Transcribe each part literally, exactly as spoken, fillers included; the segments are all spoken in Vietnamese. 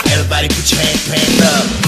Everybody put your hands, hands up.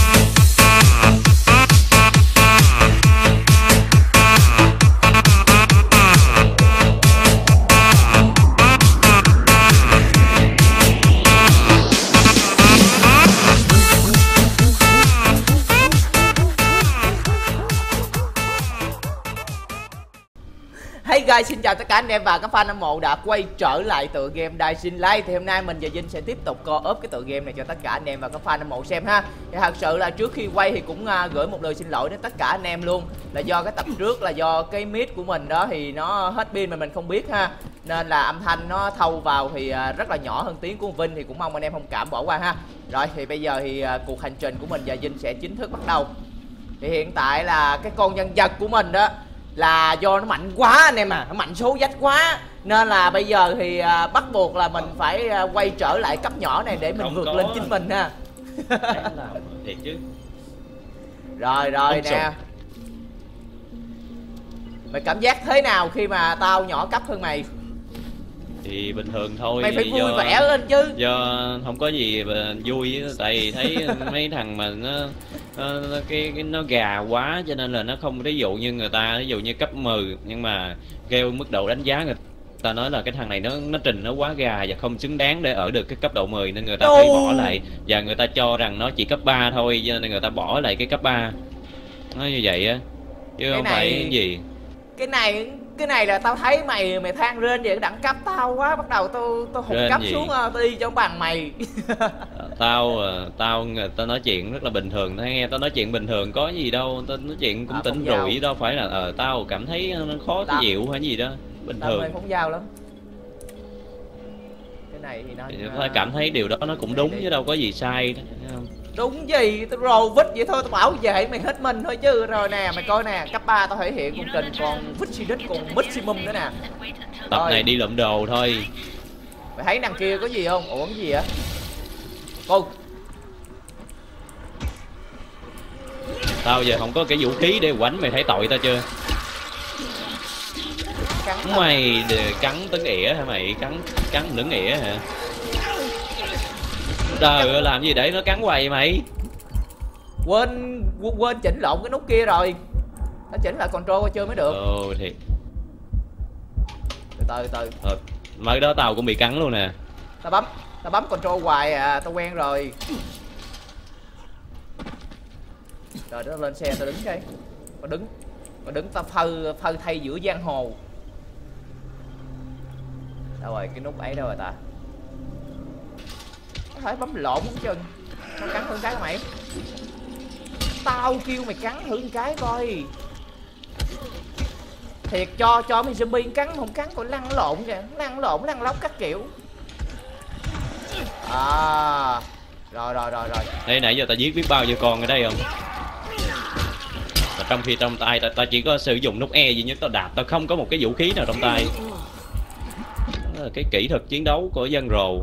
Hey guys, xin chào tất cả anh em và các fan hâm mộ đã quay trở lại tựa game Dying Light. Thì hôm nay mình và Vinh sẽ tiếp tục co-op cái tựa game này cho tất cả anh em và các fan hâm mộ xem ha. Thì thật sự là trước khi quay thì cũng uh, gửi một lời xin lỗi đến tất cả anh em luôn. Là do cái tập trước là do cái mic của mình đó thì nó hết pin mà mình không biết ha. Nên là âm thanh nó thâu vào thì uh, rất là nhỏ hơn tiếng của Vinh, thì cũng mong anh em thông cảm bỏ qua ha. Rồi thì bây giờ thì uh, cuộc hành trình của mình và Vinh sẽ chính thức bắt đầu. Thì hiện tại là cái con nhân vật của mình đó là do nó mạnh quá anh em à, nó mạnh số dách quá, nên là bây giờ thì uh, bắt buộc là mình phải uh, quay trở lại cấp nhỏ này để mình không vượt có lên chính mình ha. Thiệt chứ. Rồi rồi không nè. Mày cảm giác thế nào khi mà tao nhỏ cấp hơn mày? Thì bình thường thôi. Mày phải vui do, vẻ lên chứ. Do không có gì mà vui, tại vì thấy mấy thằng mà nó, nó cái, cái nó gà quá cho nên là nó không, ví dụ như người ta ví dụ như cấp mười nhưng mà kêu mức độ đánh giá người ta nói là cái thằng này nó nó trình nó quá gà và không xứng đáng để ở được cái cấp độ mười, nên người ta phải bỏ lại, và người ta cho rằng nó chỉ cấp ba thôi cho nên người ta bỏ lại cái cấp ba. Nó như vậy á chứ cái không này, phải cái gì. Cái này cái này là tao thấy mày mày than rên về cái đẳng cấp tao quá, bắt đầu tao tao hụt cấp gì? Xuống tao đi cho bằng mày. Tao tao tao nói chuyện rất là bình thường, thấy nghe tao nói chuyện bình thường có gì đâu, tao nói chuyện cũng à, tỉnh rủi, đâu phải là ờ tao cảm thấy nó khó cái dịu hay gì đó, bình tao thường. Tao phóng dao lắm. Cái này thì nó thì phải cảm thấy điều đó nó cũng đúng chứ đâu có gì sai đó, không? Đúng gì, tao rồ vít vậy thôi, tao bảo vệ mày hết mình thôi chứ. Rồi nè, mày coi nè, cấp ba tao thể hiện con kình, còn vít xì đít, còn maximum nữa nè. Tập rồi. Này đi lượm đồ thôi. Mày thấy đằng kia có gì không? Ủa cái gì vậy? Cô tao giờ không có cái vũ khí để quánh, mày thấy tội tao chưa? Cắn mày cắn tấn ỉa hả mày? Cắn cắn nướng ỉa hả? Trời ơi, làm gì để nó cắn hoài vậy mày? Quên quên chỉnh lộn cái nút kia rồi. Nó chỉnh lại control coi chơi mới được. Ồ thiệt. Từ từ từ. Ờ, mới đó tao cũng bị cắn luôn nè. Tao bấm, tao bấm control hoài à, tao quen rồi. Rồi đó, lên xe tao đứng cái. Tao đứng. Tao đứng tao phơ phơ thay giữa giang hồ. Đâu rồi, cái nút ấy đâu rồi ta? Có thể bấm lộn không chừng. Nó cắn hơn cái hả mày? Tao kêu mày cắn thử một cái coi. Thiệt cho cho mày zombie cắn không cắn còn lăn lộn kìa, lăn lộn lăn lóc các kiểu. À. Rồi rồi rồi rồi. Đây nãy giờ tao giết biết bao nhiêu con ở đây không? Mà trong khi trong tay tao, tao chỉ có sử dụng nút E duy nhất, tao đạp, tao không có một cái vũ khí nào trong tay. Đó là cái kỹ thuật chiến đấu của dân rồ.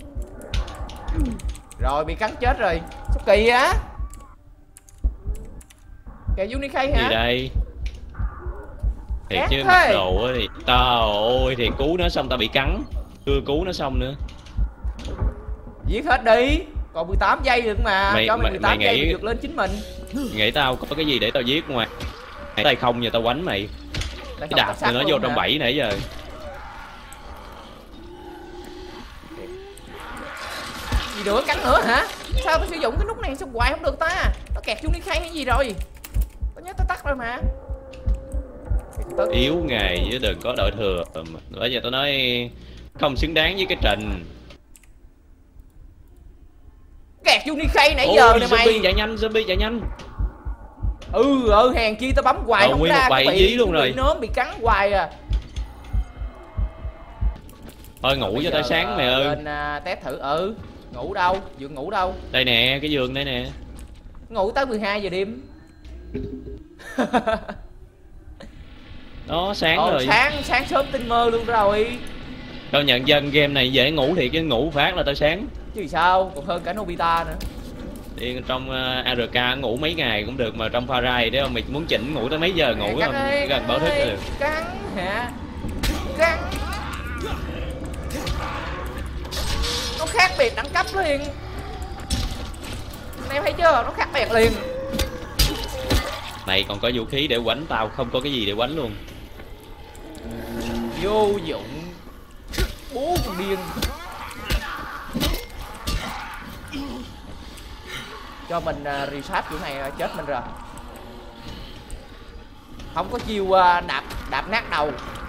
Rồi bị cắn chết rồi. Sao kỳ á? Kìa Unikay hả? Gì đây? Thiệt chứ mặc đồ thì tao ôi thì cứu nó xong tao bị cắn, chưa cứu nó xong nữa. Giết hết đi, còn mười tám giây được mà. Mày, cho mày mười tám mày giây nghĩ... mày vượt lên chính mình. Nghĩ tao có cái gì để tao giết ngoài tay không giờ tao quánh mày. Cái đạp thì nó vô trong bẫy nãy giờ. Gì nữa, cắn nữa hả? Sao tao sử dụng cái nút này sao hoài không được ta? Tao kẹt Unikay hay gì rồi? Tao nhớ tao tắt rồi mà. Yếu ngày chứ đừng có đội thừa. Bây giờ tao nói không xứng đáng với cái trình. Kẹt Unikay nãy giờ nè mày. Zombie chạy nhanh, zombie chạy nhanh. Ừ ừ, hèn chi tao bấm hoài không ra, cái bị luôn rồi. Bị nóm bị cắn hoài à. Thôi ngủ cho tới sáng mày ơi. Lên uh, test thử. Ừ. Ngủ đâu? Giường ngủ đâu? Đây nè, cái giường đây nè. Ngủ tới mười hai giờ đêm. Đó, sáng Ồ, rồi. Sáng sáng sớm tinh mơ luôn rồi. Tao nhận dân game này dễ ngủ thiệt chứ, ngủ phát là tao sáng. Chứ sao, còn hơn cả Nobita nữa. Đi trong uh, a rờ ca ngủ mấy ngày cũng được, mà trong Farai đấy không, mày muốn chỉnh ngủ tới mấy giờ ngủ không? Ơi, gần báo thức rồi. Cắn hả? Cắn. Nó khác biệt đẳng cấp liền. em thấy chưa, nó khác biệt liền. Mày còn có vũ khí để quánh, tao không có cái gì để quánh luôn. Vô dụng. Bố con điên. Cho mình uh, reset kiểu này uh, chết mình rồi. Không có chiêu uh, đạp đạp nát đầu.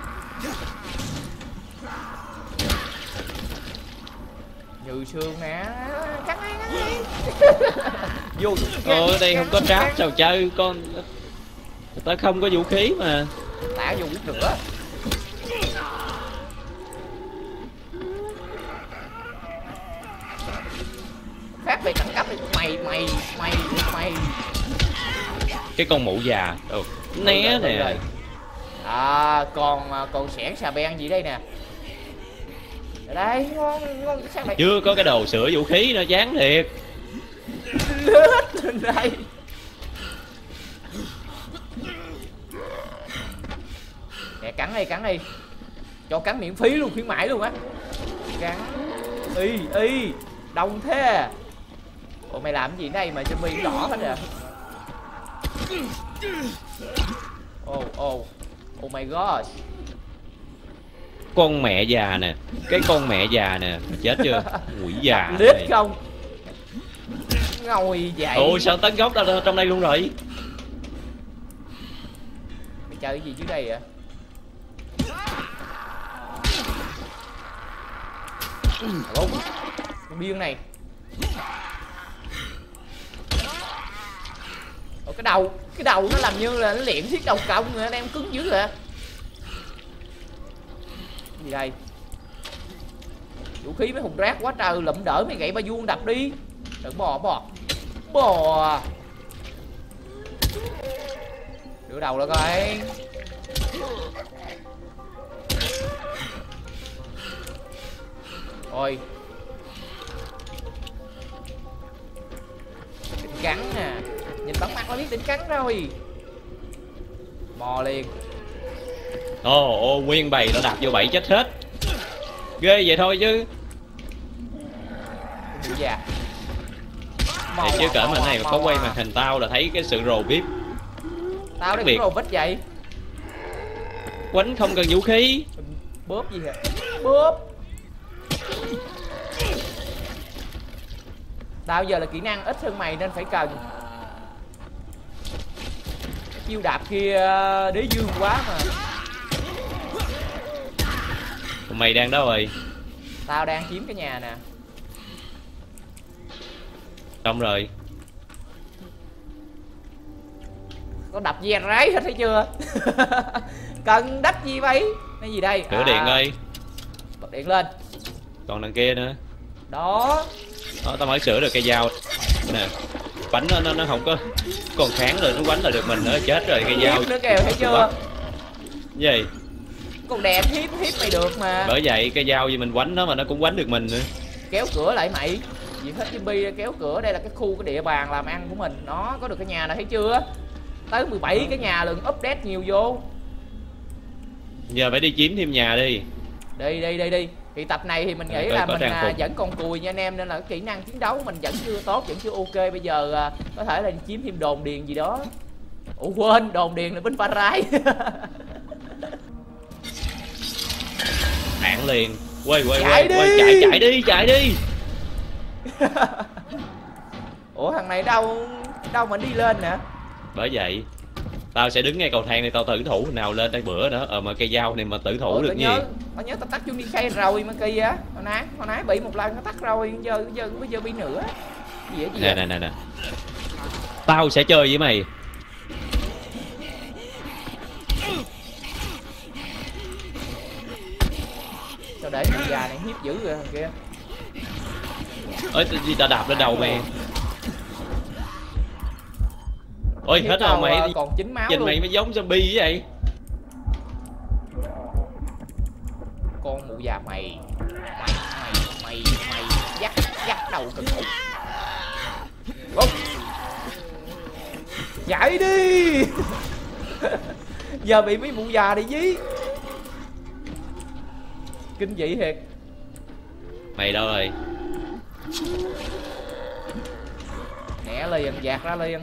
Như xương nè. Cắt ngay ngay. Vô. Ồ, ở đây không có trap sao chơi con. Người ta không có vũ khí mà. Tả vô biết nữa. Khác về đẳng cấp đi. Mày mày mày mày. Cái con mụ già. Ừ. Né nè. À còn còn xẻng xà beng gì đây nè. Ở đây ngon ngon sang này. Chưa có cái đồ sửa vũ khí nữa, chán thiệt. Lết lên đây. Nè cắn đi cắn đi. Cho cắn miễn phí luôn, khuyến mãi luôn á. Cắn. Y y. Đông thế. Ủa mày làm cái gì đây mà zombie đỏ hết rồi. Oh oh. Oh my god. Con mẹ già nè. Cái con mẹ già nè. Chết chưa? Quỷ già lít này. Không. Ngồi vậy. Ồ sao tấn gốc ra trong đây luôn rồi? Mày chơi cái gì dưới đây vậy? Ủa, con điên này. Ủa, cái đầu cái đầu nó làm như là nó luyện thiết đầu công rồi, anh em cứng dữ rồi. Gì đây? Vũ khí mấy hùng rác quá trời, lụm đỡ mấy gậy ba vuông đập đi. Đừng bò bò bò. Đưa đầu ra coi. Ôi tính cắn nè, nhìn bắn mặt là biết tính cắn rồi. Bò liền. Ồ ô nguyên bầy nó đạp vô bẫy chết hết. Ghê vậy thôi chứ. Dạ. Thì chứ cỡ mà này mà có quay màn hình tao là thấy cái sự rồ bíp. Tao đây biệt. cũng rồ bít vậy. Quánh không cần vũ khí. Bóp gì hả? Bóp. Tao giờ là kỹ năng ít hơn mày nên phải cần. Chiêu đạp kia đế dương quá mà. Mày đang đâu rồi? Tao đang chiếm cái nhà nè. Xong rồi. Có đập gì anh ráy hết thấy chưa? Cần đắp gì vậy? Cái gì đây? Sửa à, điện ơi. Bật điện lên. Còn đằng kia nữa. Đó. Đó, tao mới sửa được cây dao nè. Bánh nó, nó nó không có còn kháng rồi, nó quánh là được mình nữa, chết rồi cây dao. Hiếp nữa kìa, thấy chưa? Gì? Còn đẹp hiếp hiếp mày được mà. Bởi vậy cây dao gì mình quánh nó mà nó cũng quánh được mình nữa. Kéo cửa lại mày. Gì hết zombie kéo cửa, đây là cái khu cái địa bàn làm ăn của mình. Nó có được cái nhà này thấy chưa? Tới mười bảy cái nhà lần update nhiều vô. Giờ phải đi chiếm thêm nhà đi. Đi đi đi đi. Thì tập này thì mình nghĩ có, là có mình à, phục. vẫn còn cùi nha anh em, nên là cái kỹ năng chiến đấu mình vẫn chưa tốt, vẫn chưa ok. Bây giờ à, có thể là chiếm thêm đồn điền gì đó. Ủa quên, đồn điền là binh pha rai. Ản liền. Quay quay Chạy quay quay đi. chạy chạy đi chạy đi. Ủa thằng này đâu đâu mà đi lên nè. Bởi vậy tao sẽ đứng ngay cầu thang này, tao tử thủ nào lên đây bữa nữa. Ờ mà cây dao này mà tử thủ Ủa, được tao gì? nhớ tao nhớ tao tắt chung đi khay rồi mà kỳ á. Hồi nãy hồi nãy bị một lần nó tắt rồi, giờ giờ bây giờ bị nữa. Gì vậy gì Nè nè nè nè. Tao sẽ chơi với mày. Sao để con già này hiếp dữ rồi thằng kia. Ơi gì tao đạp lên đầu mày. Ôi hết rồi mày. Còn chín máu Nhìn luôn. mày mới giống zombie vậy. Con mụ già mày. Mày mày mày mày dắt dắt đầu cực khủng. Không. Chạy đi. Giờ bị mấy mụ già này dí. Kinh dị thiệt. Mày đâu rồi? Nè Né liền, dạt ra liền.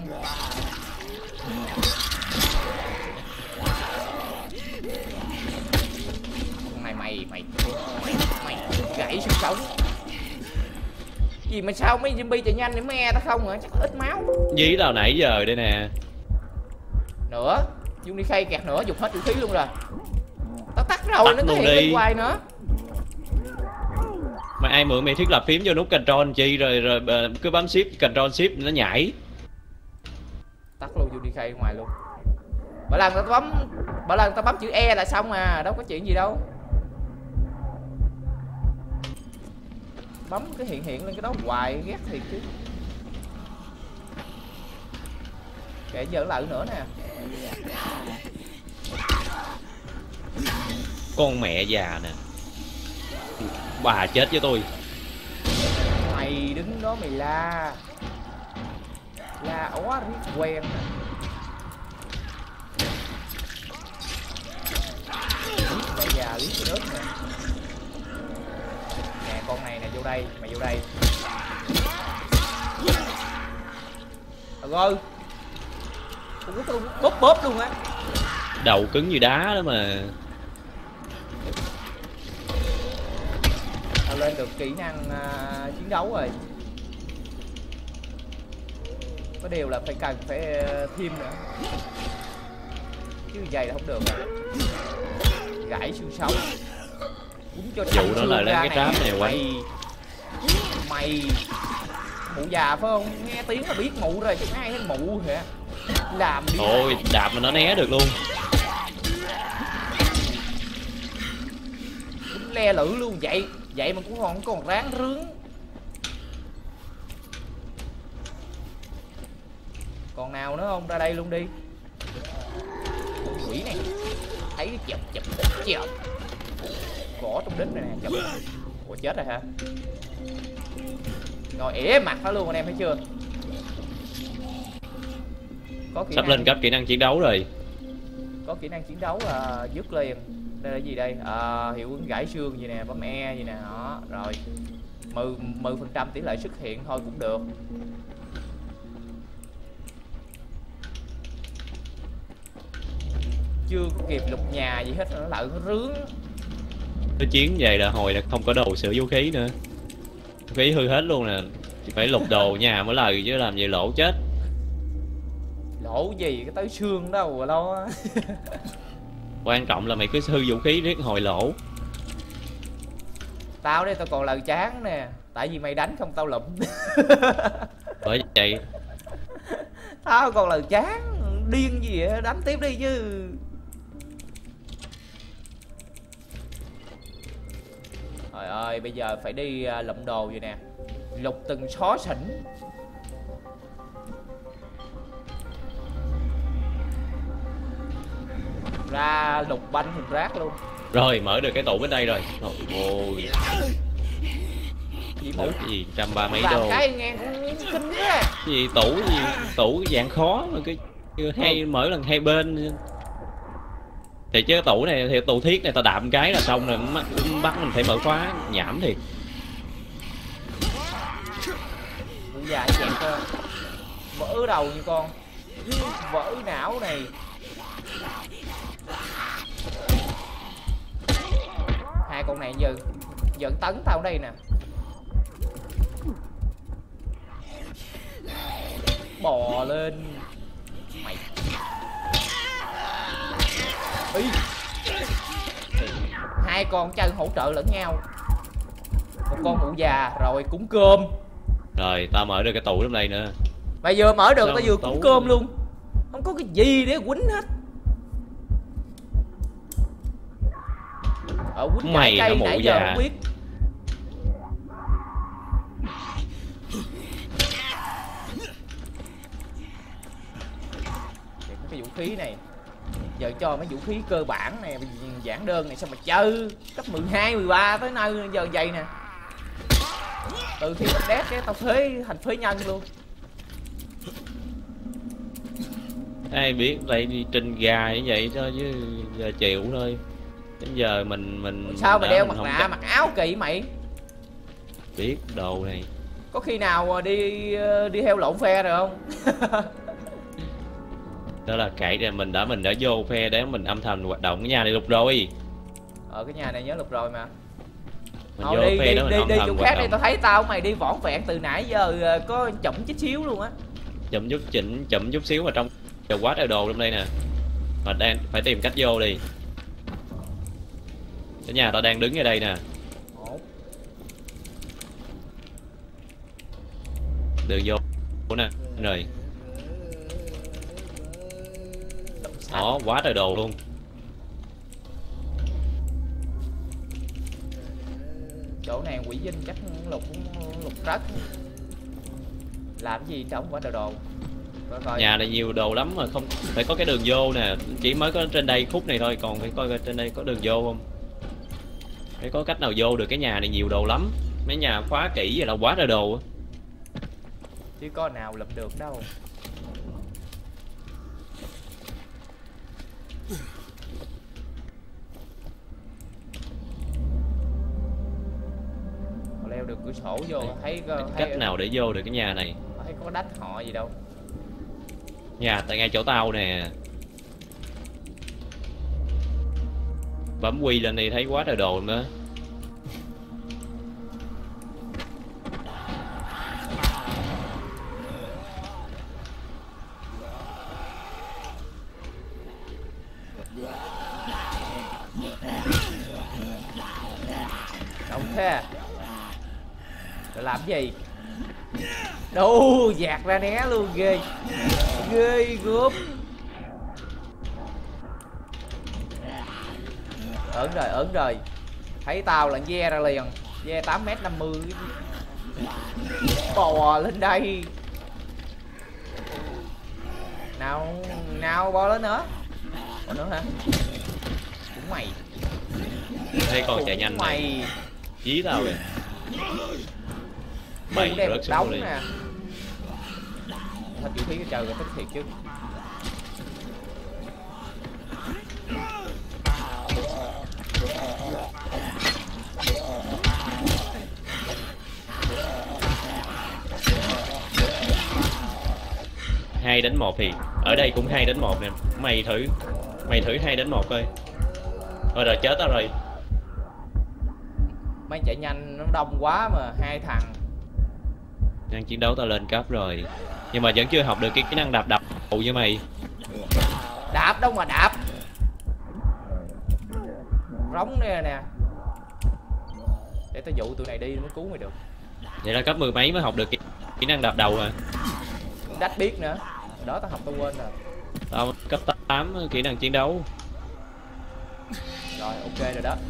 Con này mày mày mày gãy xương sống. Gì mà sao mấy zombie chạy nhanh để me tao không hả? Chắc ít máu. Dí tao nãy giờ đây nè. Nữa, Dung đi khay kẹt nữa, dục hết vũ khí luôn rồi. Tao tắt rồi, nó có hiện lên hoài nữa. Mà ai mượn mày thiết lập phím vô nút control chi rồi rồi cứ bấm shift control shift nó nhảy. Tắt luôn, Dung đi khay ngoài luôn. Mỗi lần tao bấm mỗi lần tao bấm chữ E là xong à, đâu có chuyện gì đâu. Bấm cái hiện hiện lên cái đó hoài ghét thiệt chứ. Kệ giờ lại nữa nè. Con mẹ già nè. Bà chết với tôi. Mày đứng đó mày la. La óa riết quen nè. Mẹ già liếc cái đất nè. Nè con này nè, vô đây, mày vô đây. Rồi. Cũng có bóp bóp luôn á. Đầu cứng như đá đó mà. Tao lên được kỹ năng uh, chiến đấu rồi. Có điều là phải cần phải uh, thêm nữa. Chứ dày là không được rồi. Gãy xương sống. Quýnh cho vụ đó là lên cái tráp này quay. Mày, mày mụ già phải không? Nghe tiếng là biết mụ rồi chứ ai hết mụ hả? Làm đi. Ôi đạp mà nó né được luôn. Quýnh le lử luôn vậy. Vậy mà cũng còn còn ráng rướng. Còn nào nữa không? Ra đây luôn đi. Con quỷ này. Thấy cái chụp chụp chụp chụp. Gõ trong đít này nè, chụp. Ủa chết rồi hả? Ngồi ỉa mặt nó luôn anh em thấy chưa? Có kỹ Sắp năng... lên cấp kỹ năng chiến đấu rồi. Có kỹ năng chiến đấu là dứt liền. Đây là gì đây? À, hiệu ứng gãy xương gì nè, bấm E gì nè, đó, rồi. mười phần trăm tỷ lệ xuất hiện thôi cũng được. Chưa kịp lục nhà gì hết nó lại nó rướng. Cái chiến vậy là hồi là không có đồ sửa vũ khí nữa. Vũ khí hư hết luôn nè. Thì phải lục đồ nhà mỗi lần chứ làm gì lỗ chết. Lỗ gì cái tới xương đâu mà lo. Quan trọng là mày cứ hư vũ khí riết hồi lỗ. Tao đây tao còn lời chán nè. Tại vì mày đánh không tao lụm. Bởi vậy Tao còn lời chán. Điên gì vậy, đánh tiếp đi chứ. Trời ơi, bây giờ phải đi uh, lụm đồ vậy nè. Lục từng xó xỉnh. Ra lục banh thùng rác luôn. rồi mở được cái tủ bên đây rồi. Ôi Gì tủ mà cái gì trăm ba mấy làm đô. cái nghe cũng kinh quá. Cái gì tủ gì tủ dạng khó mà cái hay mở lần hai bên. Thì chứ cái tủ này thì tủ thiết này tao đạp một cái là xong rồi, bắt, bắt mình phải mở khóa nhảm thiệt. Bây giờ chẹt cơ. Vỡ đầu như con. Vỡ não này. Hai con này giờ giờ tấn tao đây nè. Bò lên mày. Ý. Hai con chân hỗ trợ lẫn nhau. Một con mụ già rồi cúng cơm. Rồi tao mở được cái tủ trong đây nữa. Mày vừa mở được Sao tao vừa tủ? cúng cơm luôn. Không có cái gì để quýnh hết. Ở quýnh Mày cây hả mụ nãy giờ già? không biết. Cái vũ khí này giờ cho mấy vũ khí cơ bản này, giản đơn này sao mà chơi cấp mười hai mười ba tới nơi giờ vậy nè. Từ khi bắt đét cái tao phế thành phế nhân luôn. Ai biết vậy đi trình gà như vậy cho chứ giờ chịu thôi. Đến giờ mình mình Sao mày đã đeo mình mặt không nạ chắc mặc áo kỳ mày? biết đồ này. Có khi nào đi đi theo lộn phe rồi không? Đó là kể ra mình đã mình đã vô phe để mình âm thầm hoạt động. Cái nhà này lục rồi. Ở cái nhà này nhớ lục rồi mà. Mình Thôi vô đi phe đi đó mình đi, âm đi thầm chỗ hoạt khác đi, động. tao thấy tao mày đi vỏn vẹn từ nãy giờ có chậm chút xíu luôn á. Chậm chút chỉnh chậm chút xíu mà trong giờ quá trời đồ trong đây nè. Mà đang phải tìm cách vô đi. Cái nhà tao đang đứng ở đây nè. Đường vô nè rồi. Đó, quá trời đồ luôn. Chỗ này quỷ dinh chắc lục lục rất. Làm gì trong quá trời đồ. Coi coi. Nhà này nhiều đồ lắm mà không phải có cái đường vô nè, chỉ mới có trên đây khúc này thôi, còn phải coi coi trên đây có đường vô không. Phải có cách nào vô được, cái nhà này nhiều đồ lắm. Mấy nhà khóa kỹ vậy là quá trời đồ á. Chứ có nào lụm được đâu. Leo được cửa sổ vô thấy có Cách thấy... nào để vô được cái nhà này? Thấy có đách họ gì đâu. Nhà tại ngay chỗ tao nè. Bấm quy lên đi thấy quá trời đồ luôn đó. Đông thế. Rồi làm gì? Đâu dạt ra né luôn, ghê. Ghê gớm. Ớn rồi, ớn rồi. Thấy tao là ve ra liền. Ve tám mét năm mươi. Bò lên đây. Nào, nào bò lên nữa. Còn nữa hả? Cũng mày. Thấy con chạy nhanh mày. Này. Dí tao kìa. Mày rớt xuống nè. Hết vũ khí cái trời rồi, thích thiệt chứ. Hai đánh một thì ở đây cũng hai đánh một nè. Mày thử mày thử hai đánh một coi. Thôi rồi chết tao rồi. Mấy chạy nhanh nó đông quá mà hai thằng. Đang chiến đấu tao lên cấp rồi. Nhưng mà vẫn chưa học được cái kỹ năng đạp đập phụ với mày. Đạp đâu mà đạp. Rống nè nè. Để tao dụ tụi này đi mới cứu mày được. Vậy là cấp mười mấy mới học được kỹ, kỹ năng đạp đầu à. Đách biết nữa. Đó tao học tao quên rồi. Tao cấp tám kỹ năng chiến đấu. Rồi ok rồi đó.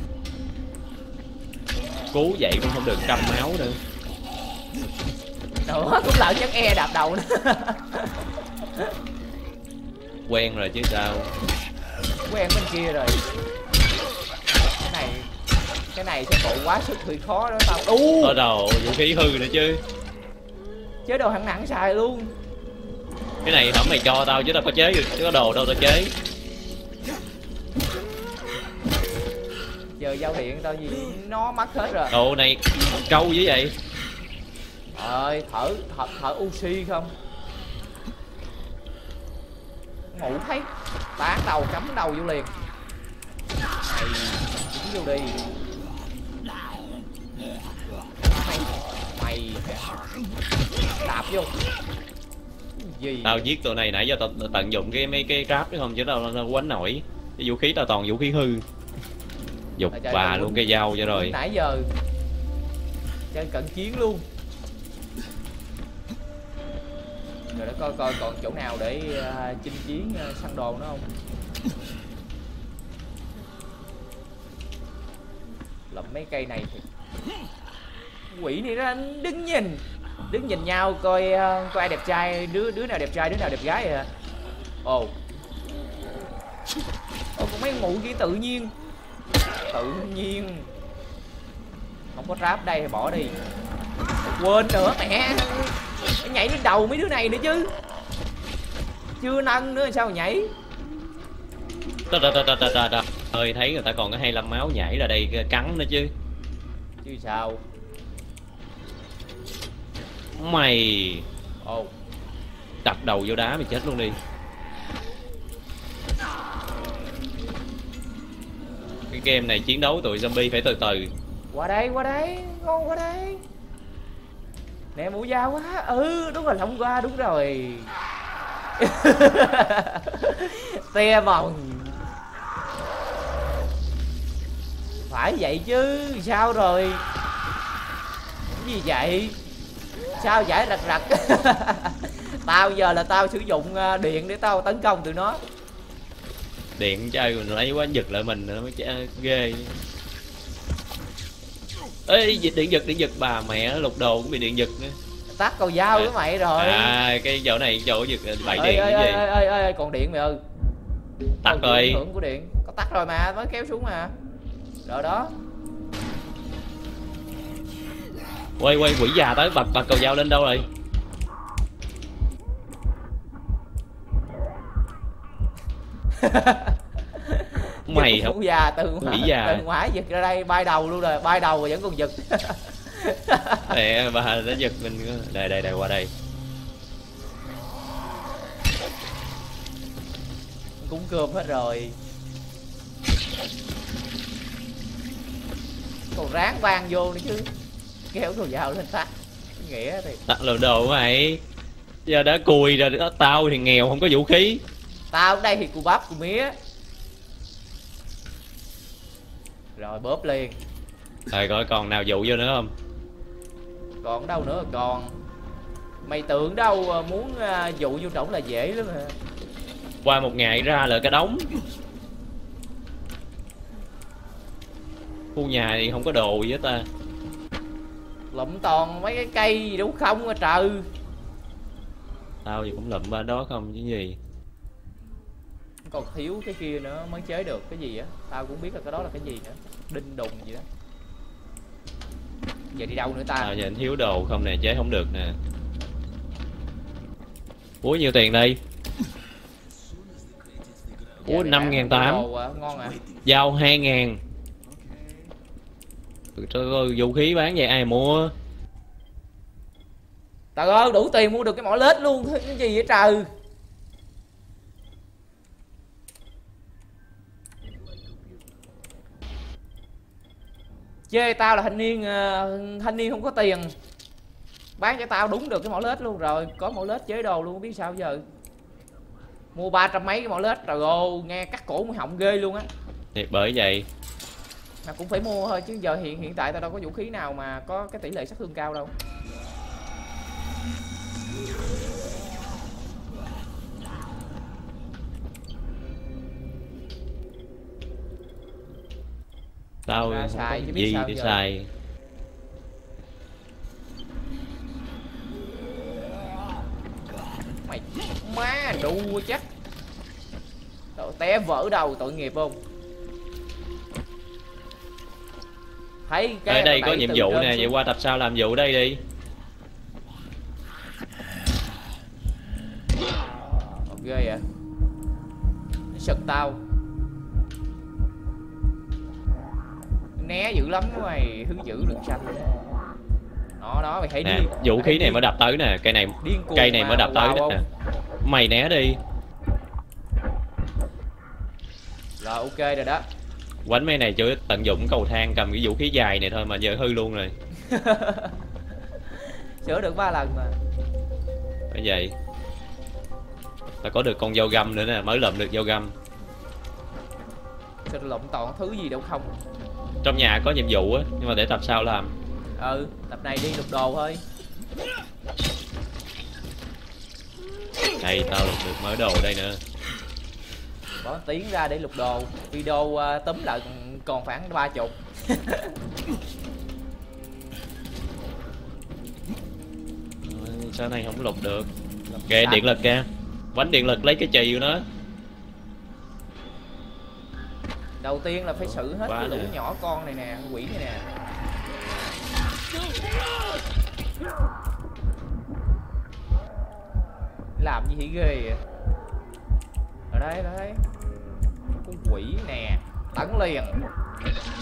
Cứu vậy cũng không được cầm máu nữa. Nữa cũng lợn chắc e đạp đầu nữa. Quen rồi chứ sao. Quen bên kia rồi. Cái này cái này sẽ bộ quá sức hơi khó đó tao. Đu. Ở đầu vũ khí hư nữa chứ. Chế đồ hạng nặng xài luôn. Cái này hổng mày cho tao chứ tao có chế được, chứ có đồ đâu tao chế. Giờ giao điện tao gì nó mất hết rồi. Đồ này câu dữ vậy. Ơi thở thở thở oxy không. Ngủ thấy tán đầu cắm đầu vô liền. Mày dính vô đi. Mày mày đạp vô. Gì? Tao giết tụi này nãy giờ tao tận dụng cái mấy cái trap chứ không chứ tao tao quánh nổi. Cái vũ khí tao toàn vũ khí hư. Dục bà luôn cây dao cho rồi. Nãy giờ chơi cận chiến luôn. Rồi để coi coi còn chỗ nào để uh, chinh chiến uh, săn đồ nữa không. Lụm mấy cây này thì quỷ này nó đứng nhìn đứng nhìn nhau coi uh, coi ai đẹp trai, đứa đứa nào đẹp trai đứa nào đẹp gái à. Ồ ồ có mấy ngủ kia tự nhiên tự nhiên không có trap đây thì bỏ đi. Quên nữa mẹ, nhảy lên đầu mấy đứa này nữa chứ, chưa nâng nữa sao mà nhảy. Ơi thấy người ta còn có hai mươi lăm máu nhảy ra đây cắn nữa chứ. Chứ sao. Mày Ồ, đập đầu vô đá mày chết luôn đi. Cái game này chiến đấu tụi zombie phải từ từ. qua đây qua đây, ngon qua đây. Nè mũ dao quá. Ừ đúng rồi, không qua, đúng rồi. Te mòn. Phải vậy chứ, sao rồi? Cái gì vậy? Sao giải rặt rặt? Tao giờ là tao sử dụng điện để tao tấn công tụi nó. Điện chơi mình lấy quá giật lại mình nó mới ghê. Ê, điện giật, điện giật bà mẹ, lục đồ cũng bị điện giật nữa. Tắt cầu dao với mày rồi. À, cái chỗ này chỗ giật bảy ơi, điện ơi, cái gì? ơi, ơi, ơi, còn điện mày ơi. Tắt còn rồi. ảnh hưởng của điện. Có tắt rồi mà, mới kéo xuống mà. Rồi đó. Quay quay quỷ già tới, bật bật cầu dao lên đâu rồi? Mày không già từ quỷ già từ ngoài giật ra đây, bay đầu luôn rồi, bay đầu rồi vẫn còn giật. Mẹ bà đã giật mình. Đây đây đây, qua đây. Cũng cơm hết rồi. Còn ráng vang vô nữa chứ. Kéo đồ dao lên tắt. Nghĩa thì Tắt lđồ đồ của mày. Giờ đã cùi rồi đó, tao thì nghèo không có vũ khí. tao ở đây thì cù bắp cù mía. Rồi bóp liền. Rồi coi còn nào dụ vô nữa không? Còn đâu nữa còn. Mày tưởng đâu muốn dụ vô trỏng là dễ lắm mà. Qua một ngày ra là cái đống. Khu nhà thì không có đồ gì hết ta. Lụm toàn mấy cái cây gì đâu không à trời. Tao thì cũng lụm ba đó không chứ gì. Còn thiếu cái kia nữa mới chế được cái gì á. Tao cũng biết là cái đó là cái gì nữa. Đinh đùng gì đó. Giờ đi đâu nữa ta? Tao giờ anh thiếu đồ không nè, chế không được nè. Ủa nhiêu tiền đây? Ủa năm ngàn tám. Ngon à. Giao hai ngàn. Vũ khí bán vậy ai mua? Trời ơi đủ tiền mua được cái mỏ lết luôn. Cái gì vậy trời. Chê tao là thanh niên uh, thanh niên không có tiền. Bán cho tao đúng được cái mỏ lết luôn rồi. Có mỏ lết chế đồ luôn, biết sao giờ. Mua ba trăm mấy cái mỏ lết. Trời ơi nghe cắt cổ mũi họng ghê luôn á. Thì bởi vậy Mà cũng phải mua thôi chứ giờ hiện hiện tại tao đâu có vũ khí nào mà có cái tỷ lệ sát thương cao đâu. tao Ra không xài có chứ biết gì sao để giờ. xài. Mày má đu chắc. Tội té vỡ đầu tội nghiệp không. Thấy cái Ở đây có đẩy nhiệm từ vụ trên nè, xuống. vậy qua tập sau làm vụ đây đi. Ghê vậy. Nó sực tao. Né dữ lắm mày, hứng dữ được xanh. Đó đó mày thấy Nè, đi. vũ khí này mới đập tới nè, cây này Điên cuồng cây này mà, mới đập tới wow đó không? nè. Mày né đi. Rồi ok rồi đó. Quánh mấy này chưa tận dụng cầu thang cầm cái vũ khí dài này thôi mà giờ hư luôn rồi. Sửa được ba lần mà. Bởi vậy ta có được con dao găm nữa nè, mới lượm được dao găm. Sao lộn toàn thứ gì đâu không. Trong nhà có nhiệm vụ á, nhưng mà để tập sau làm. Ừ, tập này đi lục đồ thôi. Đây tao lục được mới đồ đây nữa. Bỏ tiếng ra để lục đồ. Video uh, túm lại còn khoảng ba chục. Sao này không lục được? Kệ điện lực kìa. Bánh điện lực lấy cái chì của nó. Đầu tiên là phải xử hết Quá cái lũ nè. nhỏ con này nè, quỷ này nè. Làm gì hỉ ghê vậy. Ở đây, ở đây. Con quỷ nè. Tấn liền.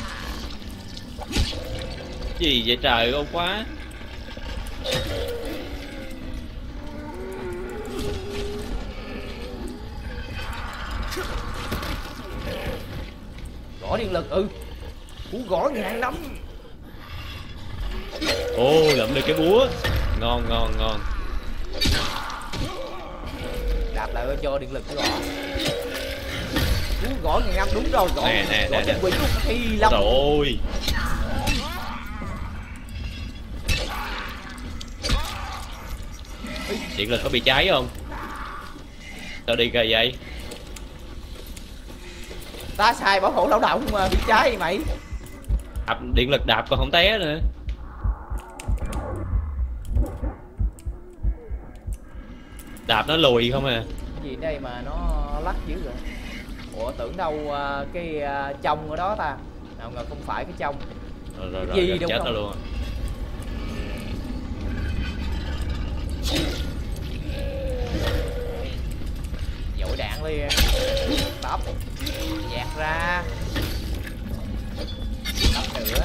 Gì vậy trời, ôn quá. Gõ điện lực. Ừ, cú gõ ngàn lắm. Ô, lượm được cái búa. Ngon ngon ngon. Đạp lại cho điện lực cái gõ. Cú gõ ngàn năm đúng rồi. Gõ nè nè gõ nè, trên nè. quỷ luôn. Thi lắm. Rồi. Điện lực có bị cháy không? Tao đi kìa vậy. Ta xài bảo hộ lao động mà bị cháy mày. Đạp, điện lực đạp còn không té nữa. Đạp nó lùi không à. Cái gì đây mà nó lắc dữ rồi. Ủa tưởng đâu uh, cái uh, trong ở đó ta. Nào ngờ không phải cái trong. Rồi rồi, Cái rồi gì chết đúng tao không? luôn. Dội đạn liền. Bắp. Dạt ra. Bắp nữa.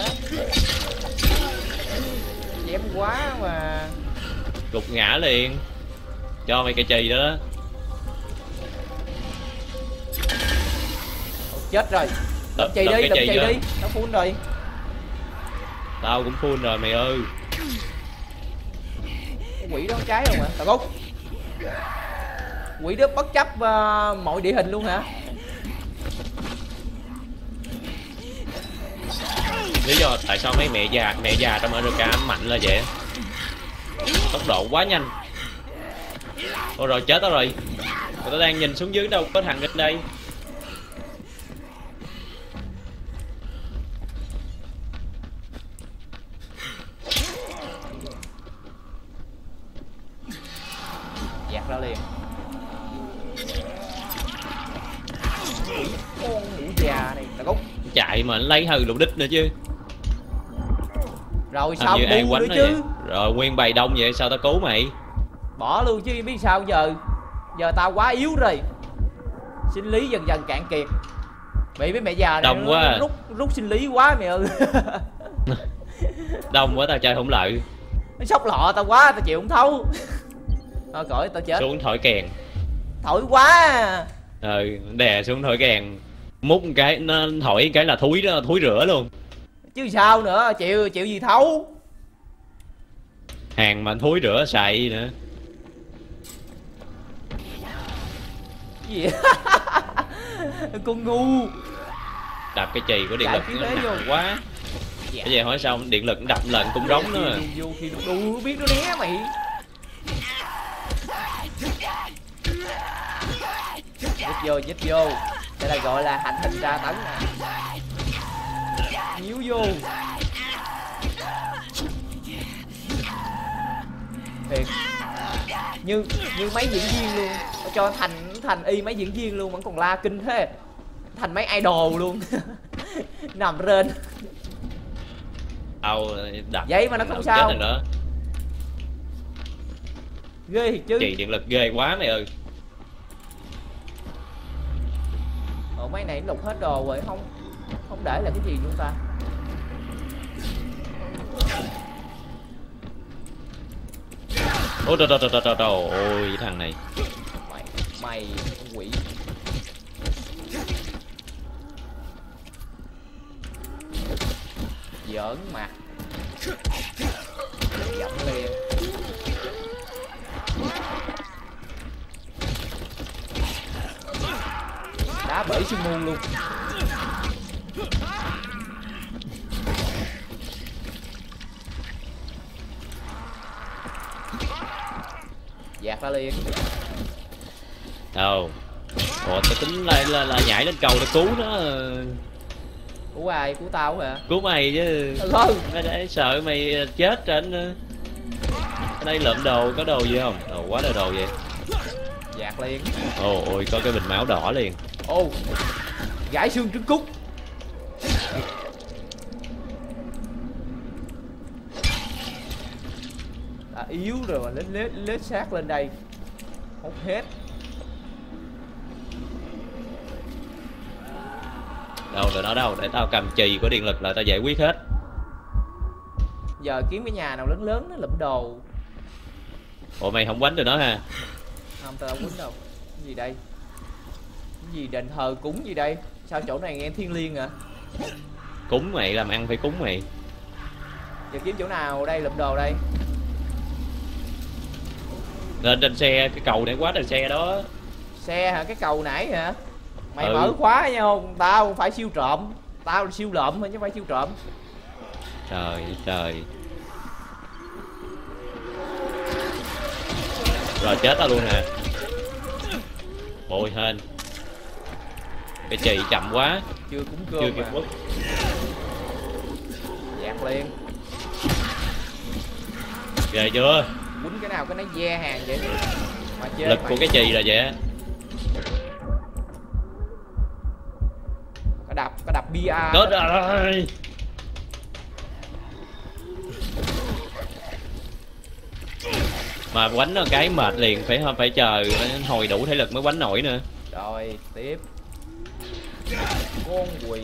Chém quá mà. Gục ngã liền. Cho mày cây chì đó đó. Chết rồi. Đập chì Đập đi, cái đập chì chì vô. đi. Nó full rồi. Tao cũng full rồi mày ơi. Cái quỷ đó trái không hả? Tao Cúc. Quỷ đó bất chấp uh, mọi địa hình luôn hả? Lý do tại sao mấy mẹ già mẹ già trong rờ ca mạnh là vậy? Tốc độ quá nhanh. Ôi rồi chết tao rồi. Người ta đang nhìn xuống dưới đâu có thằng trên đây. Dạt ra liền. Con mũ già này. Tao Cúc. Chạy mà lấy hư lục đích nữa chứ. Rồi Hình sao như ai bu quánh nữa nó chứ vậy? Rồi nguyên bầy đông vậy sao tao cứu mày? Bỏ luôn chứ biết sao giờ. Giờ tao quá yếu rồi. Sinh lý dần dần cạn kiệt. Bị mấy mẹ già này Đông nó, quá. nó rút rút sinh lý quá mày ơi. Đông quá tao chơi không lợi. Nó sốc lọ tao quá tao chịu không thấu. Thôi cõi tao chết. Xuống thổi kèn. Thổi quá. Ừ, đè xuống thổi kèn. Múc một cái nó thổi cái là thúi đó, thúi rửa luôn. Chứ sao nữa, chịu chịu gì thấu. Hàng mà thúi rửa xài nữa. Cái gì? Con ngu. Đạp cái chì của điện Chạy lực phía nó thế nặng vô. quá. Dạ. Bây giờ hỏi sao điện lực đập lần cũng rống nữa. Khi vô khi đu biết nó né mày. Dít vô, dít vô. Đây là gọi là hành hình tra tấn nè. Nhíu vô. Thiệt. Như như mấy diễn viên luôn. Cho thành thành y mấy diễn viên luôn vẫn còn la kinh thế. Thành mấy idol luôn. Nằm rên. Tao đập. Vậy mà nó không chết sao. rồi nữa. Ghê thiệt chứ. Chì điện lực ghê quá mày ơi. Ồ mấy này lục hết đồ rồi không không để là cái gì chúng ta. Ôi trời trời trời trời trời ôi thằng này. Mày mày con quỷ. Giỡn mặt. Dậm liền. Đá bể sương mù luôn. Dạt ra liền. Đâu. Ủa tao tính là, là, là nhảy lên cầu để cứu nó. Cứu ai? Cứu tao hả? Cứu mày chứ. Ừ thôi. Mày để sợ mày chết trên. Ở đây lượm đồ có đồ gì không? Đồ quá là đồ vậy. Dạt liền. Ồ ôi có cái bình máu đỏ liền. Ô gãi xương trứng cút. À, yếu rồi mà lết lết lết sát lên đây. Hốt hết. Đâu tụi nó đâu, để tao cầm chì của điện lực là tao giải quyết hết. Giờ kiếm cái nhà nào lớn lớn nó lụm đồ. Ủa mày không quánh tụi nó ha? Không tao đâu quýnh đâu. Cái gì đây? Cái gì đền thờ cúng gì đây? Sao chỗ này nghe thiêng liêng à? Cúng mày, làm ăn phải cúng mày. Giờ kiếm chỗ nào đây, lụm đồ đây. Lên trên xe, cái cầu này quá trên xe đó. Xe hả? Cái cầu nãy hả? Mày Ừ. mở khóa nha không? Tao không phải siêu trộm. Tao là siêu lợm thôi chứ không phải siêu trộm. Trời trời. Rồi chết tao luôn nè. Bội hên. Cái chì chậm quá. Chưa cúng cơm Chưa kịp mà. quất. Dạt liền. Ghê chưa? Quýnh cái nào cái nó ve hàng vậy. Mà chơi Lực mày. của cái chì là vậy á. Có đập, có đập bia. Chết rồi. Mà quánh nó cái mệt liền, phải phải chờ hồi đủ thể lực mới quánh nổi nữa. Rồi, tiếp. Con quỷ.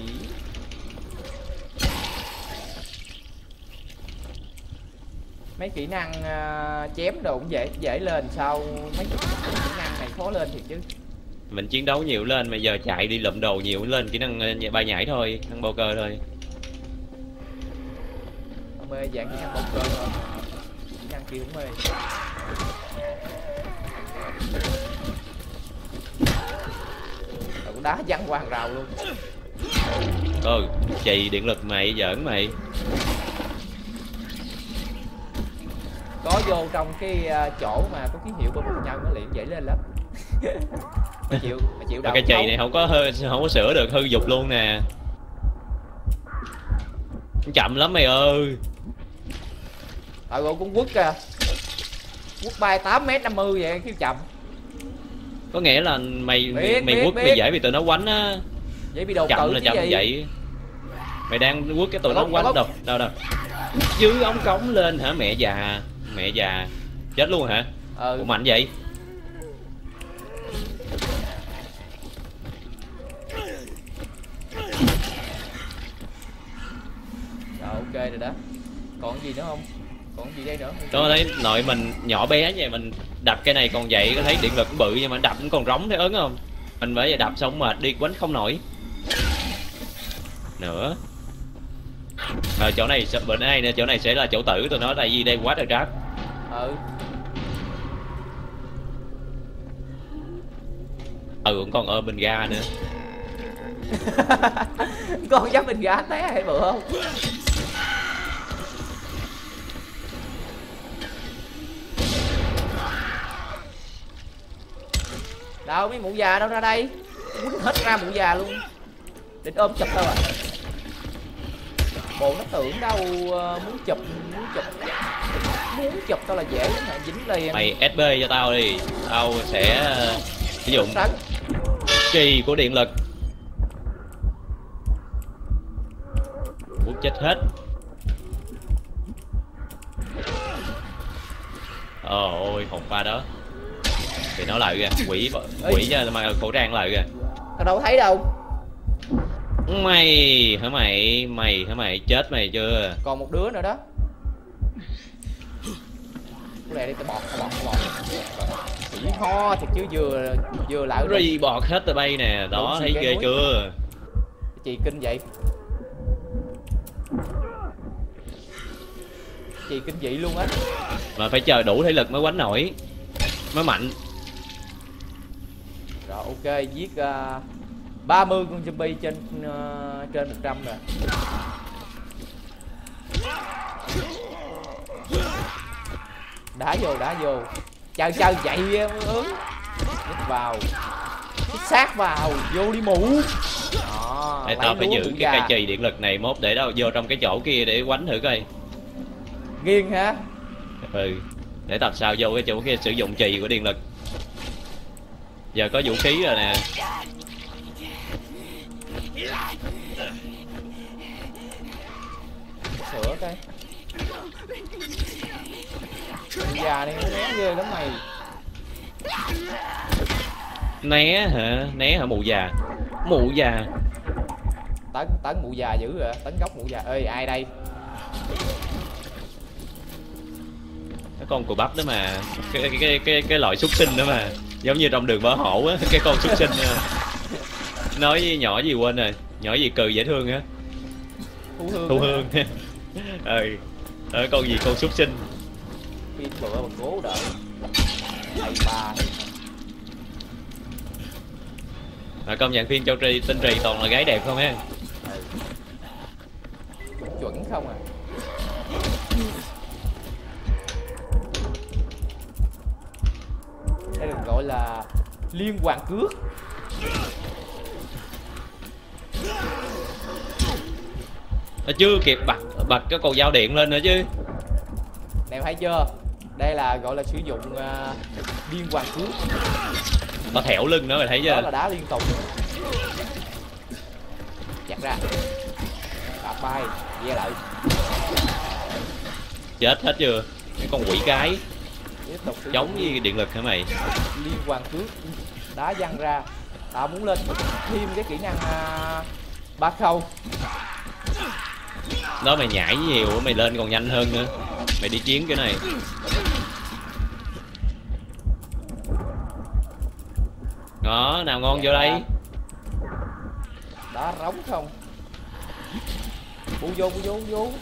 Mấy kỹ năng uh, chém đồ cũng dễ dễ lên, sao mấy kỹ năng này khó lên thiệt chứ. Mình chiến đấu nhiều lên, bây giờ chạy đi lụm đồ nhiều lên kỹ năng uh, bay nhảy thôi, thăng bao cơ thôi. Không mê dạng kỹ năng bóng cơ thôi. Kỹ năng kia cũng mê. Rồi cũng đá văng qua hàng rào luôn. Ừ, chì điện lực mày, giỡn mày. Có vô trong cái uh, chỗ mà có ký hiệu bên một nhân nó liền dễ lên lắm. Mày chịu, mày chịu đâu. Cái chì này không có hơi, không có sửa được, hư dục luôn nè. Chậm lắm mày ơi. Tại rồi cũng quất kìa. Quất bay tám mét năm mươi vậy kêu chậm. Có nghĩa là mày biết, mày biết, quất biết. mày dễ bị tụi nó quánh á. Vậy bị đồ Chậm tự là chứ chậm gì. vậy. Mày đang quất cái tụi nó Đâu, quánh đâu. đâu, đâu đâu. Chứ ống cống lên hả mẹ già. Mẹ già. Chết luôn hả? Ừ. Ủa mạnh vậy? Rồi ok rồi đó. Còn gì nữa không? Còn gì đây nữa? Đó thấy nội mình nhỏ bé vậy, mình đập cái này còn vậy, có thấy điện lực cũng bự nhưng mà đập cũng còn rống thấy ớn không? Mình bởi vậy đập xong mệt đi quánh không nổi. Nữa. Rồi chỗ này bữa nay nữa, chỗ này sẽ là chỗ tử tụi nó, tại vì đây quá trời trap. Ừ. Ừ cũng còn ôm bình ga nữa. Con dám mình gà té hay bữa không? Đâu mấy mụ già đâu ra đây? Quýnh hết ra mụ già luôn. Định ôm chụp tao à? Bộ nó tưởng đâu uh, muốn chụp, muốn chụp muốn chụp tao là dễ lắm mà dính liền. Mày ét bê cho tao đi, tao sẽ uh, sử dụng Sẵn. trì của điện lực. Muốn chết hết. Ờ ôi hồn ba đó. Thì nó lại kìa, quỷ quỷ ra mà khẩu trang lại kìa. Tao đâu thấy đâu. Mày hả mày, mày hả mày, chết mày chưa? Còn một đứa nữa đó. Cái này đi tao bọt, tao bọt, tao bọt. Chỉ ho thiệt chứ vừa vừa lại Ri bọt hết tụi bay nè, đó thấy ghê chưa? Chị kinh vậy. Chị kinh dị luôn á. Mà phải chờ đủ thể lực mới quánh nổi, mới mạnh. Rồi ok, giết uh, ba mươi con zombie trên uh, trên một trăm rồi. Đá vô, đá vô. Chờ chờ vậy ứng. Hít vào. Hít sát vào, vô đi mũ. Đó, Để lấy tao phải lúa giữ mũ cái cây gà. chì điện lực này mốt để đâu vô trong cái chỗ kia để quánh thử coi. Nghiêng hả? Ừ. Để tập sao vô cái chỗ kia sử dụng chì của điện lực. Giờ có vũ khí rồi nè. Sửa coi. Già này nó né ghê lắm mày. Né hả? Né hả mụ già? Mụ già. Tấn tấn mụ già dữ rồi, tấn gốc mụ già. Ê ai đây? Cái con cù bắp đó mà. Cái cái cái cái, cái loại súc sinh đó mà. Giống như trong đường bờ hổ á, cái con súc sinh. Nói với nhỏ gì quên rồi. Nhỏ gì cười dễ thương á. Thu hương. Thu hương. Ừ. Ờ, con gì con súc sinh. Pin bữa mà cố đợi. Thầy ba. À, công nhận phim Châu Trì Tinh Trì toàn là gái đẹp không á. Ừ. Chuẩn không à. Đây được gọi là liên hoàn cước. À, chưa kịp bật bật cái cầu dao điện lên nữa chứ. Em thấy chưa? Đây là gọi là sử dụng uh, liên hoàn cước. Có thẻo lưng nữa mày thấy chưa? Đó là đá liên tục. Chặt ra. Đạp bay, ve lại. Chết hết chưa? Cái con quỷ cái. Tiếp tục Giống như điện lực hả mày? Liên hoàn cước. Đá văng ra. Tao muốn lên thêm cái kỹ năng uh, ba khâu. Đó mày nhảy nhiều mày lên còn nhanh hơn nữa. Mày đi chiến cái này. Đó, nào ngon vô đây. Đá rống không. Bu vô, bu vô, bu vô.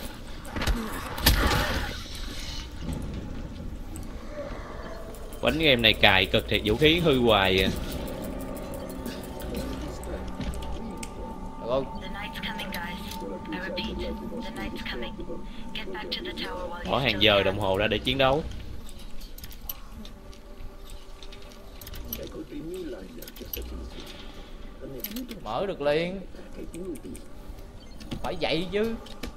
Quánh game này cài cực thiệt, vũ khí hư hoài à. Được không? Bỏ hàng giờ đồng hồ ra để chiến đấu. Mở được liền. Phải vậy chứ.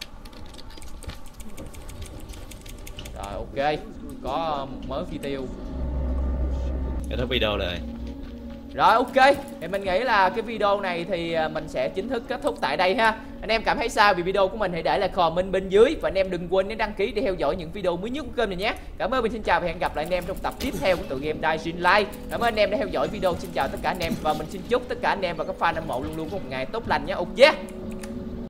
Rồi ok. Có mới phi tiêu. Kết thúc video rồi. Rồi ok, thì mình nghĩ là cái video này thì mình sẽ chính thức kết thúc tại đây ha. Anh em cảm thấy sao về video của mình hãy để lại comment bên dưới. Và anh em đừng quên nhấn đăng ký để theo dõi những video mới nhất của kênh này nhé. Cảm ơn, mình xin chào và hẹn gặp lại anh em trong tập tiếp theo của tựa game Dying Light. Cảm ơn anh em đã theo dõi video, xin chào tất cả anh em. Và mình xin chúc tất cả anh em và các fan hâm mộ luôn luôn có một ngày tốt lành nhé. Ok.